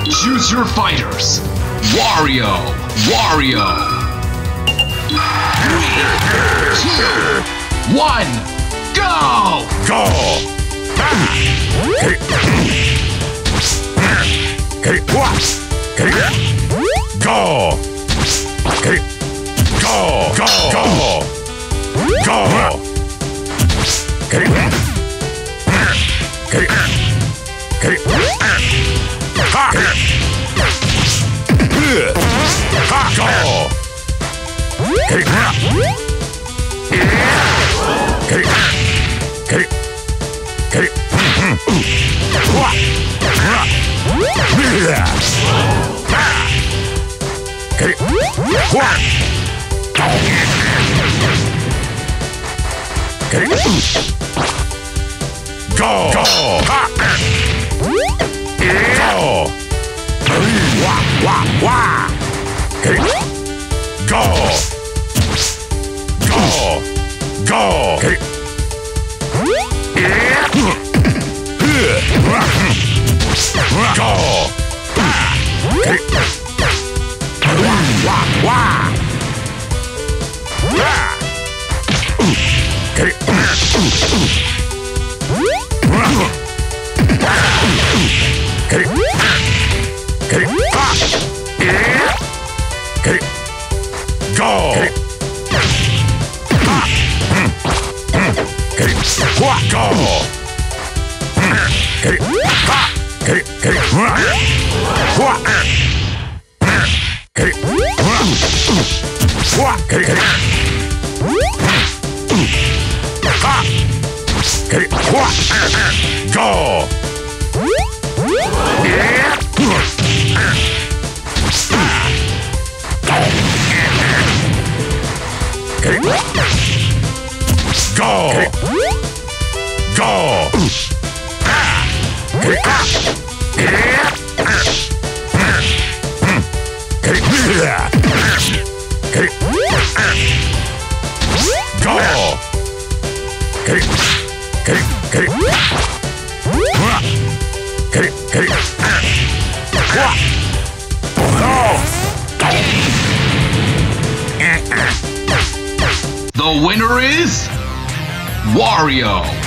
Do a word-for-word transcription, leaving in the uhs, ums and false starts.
Choose your fighters. Wario, Wario. Three, two, one, go! Go! Okay. Okay. Okay. Go! Okay. Go! Go! Go! Go! Okay. Okay. Okay. Ha! Ha! Go! Okay. Okay. Okay. Okay. Go! Go! Ha! Go! Wah! Wah! Wah! Okay. Go! Go! Go! Okay. Go! Okay. Wah! Wah! Okay. Okay. Okay. Okay. Go! Okay. Okay. What? Go! Okay. Okay. Okay. What? Okay. What? Okay. Okay. Okay. What? Go! Okay. Go! Okay. Go! Okay. Okay. Go! Okay. Okay. Okay. Okay. Okay. The winner is Wario.